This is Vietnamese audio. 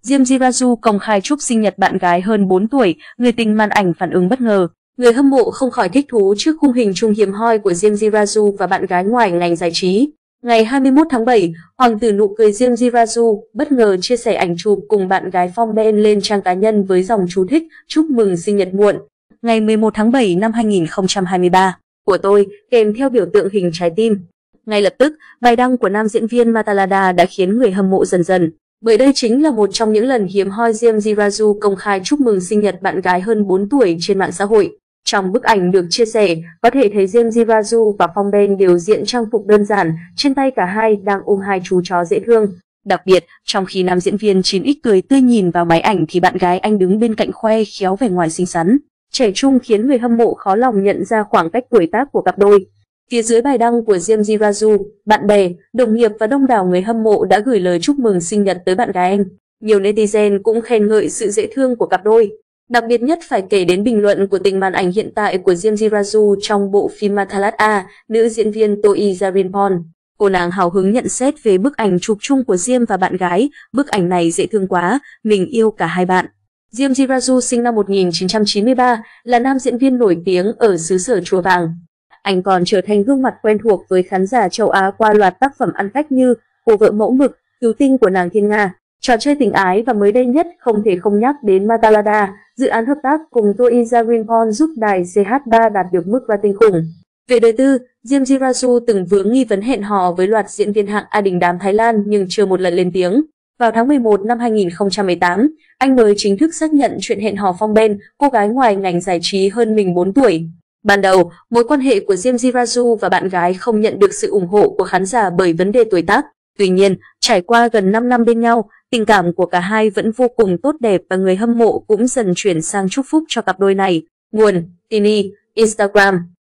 Diêm Jirayu công khai chúc sinh nhật bạn gái hơn 4 tuổi, người tình màn ảnh phản ứng bất ngờ. Người hâm mộ không khỏi thích thú trước khung hình chung hiếm hoi của Diêm Jirayu và bạn gái ngoài ngành giải trí. Ngày 21 tháng 7, hoàng tử nụ cười Diêm Jirayu bất ngờ chia sẻ ảnh chụp cùng bạn gái Phong Ben lên trang cá nhân với dòng chú thích chúc mừng sinh nhật muộn. Ngày 11 tháng 7 năm 2023, của tôi, kèm theo biểu tượng hình trái tim. Ngay lập tức, bài đăng của nam diễn viên Matalada đã khiến người hâm mộ dần dần. Bởi đây chính là một trong những lần hiếm hoi Diêm Jirayu công khai chúc mừng sinh nhật bạn gái hơn 4 tuổi trên mạng xã hội. Trong bức ảnh được chia sẻ, có thể thấy Diêm Jirayu và Phong Ben đều diện trang phục đơn giản, trên tay cả hai đang ôm hai chú chó dễ thương. Đặc biệt, trong khi nam diễn viên 9X cười tươi nhìn vào máy ảnh thì bạn gái anh đứng bên cạnh khoe khéo vẻ ngoài xinh xắn, trẻ trung khiến người hâm mộ khó lòng nhận ra khoảng cách tuổi tác của cặp đôi. Phía dưới bài đăng của Diêm Jirayu, bạn bè, đồng nghiệp và đông đảo người hâm mộ đã gửi lời chúc mừng sinh nhật tới bạn gái anh. Nhiều netizen cũng khen ngợi sự dễ thương của cặp đôi. Đặc biệt nhất phải kể đến bình luận của tình màn ảnh hiện tại của Diêm Jirayu trong bộ phim Matalada, nữ diễn viên Toi Jarinpon. Cô nàng hào hứng nhận xét về bức ảnh chụp chung của Diêm và bạn gái, bức ảnh này dễ thương quá, mình yêu cả hai bạn. Diêm Jirayu sinh năm 1993, là nam diễn viên nổi tiếng ở xứ sở Chùa Vàng. Anh còn trở thành gương mặt quen thuộc với khán giả châu Á qua loạt tác phẩm ăn khách như Cô vợ mẫu mực, Cứu tinh của nàng Thiên Nga, Trò chơi tình ái và mới đây nhất không thể không nhắc đến Matalada, dự án hợp tác cùng Toi Jarinpon giúp đài CH3 đạt được mức rating khủng. Về đời tư, Diêm Jirayu từng vướng nghi vấn hẹn hò với loạt diễn viên hạng A đình đám Thái Lan nhưng chưa một lần lên tiếng. Vào tháng 11 năm 2018, anh mới chính thức xác nhận chuyện hẹn hò Phong Ben, cô gái ngoài ngành giải trí hơn mình 4 tuổi. Ban đầu, mối quan hệ của Diêm Jirayu và bạn gái không nhận được sự ủng hộ của khán giả bởi vấn đề tuổi tác. Tuy nhiên, trải qua gần 5 năm bên nhau, tình cảm của cả hai vẫn vô cùng tốt đẹp và người hâm mộ cũng dần chuyển sang chúc phúc cho cặp đôi này. Nguồn: Tini, Instagram.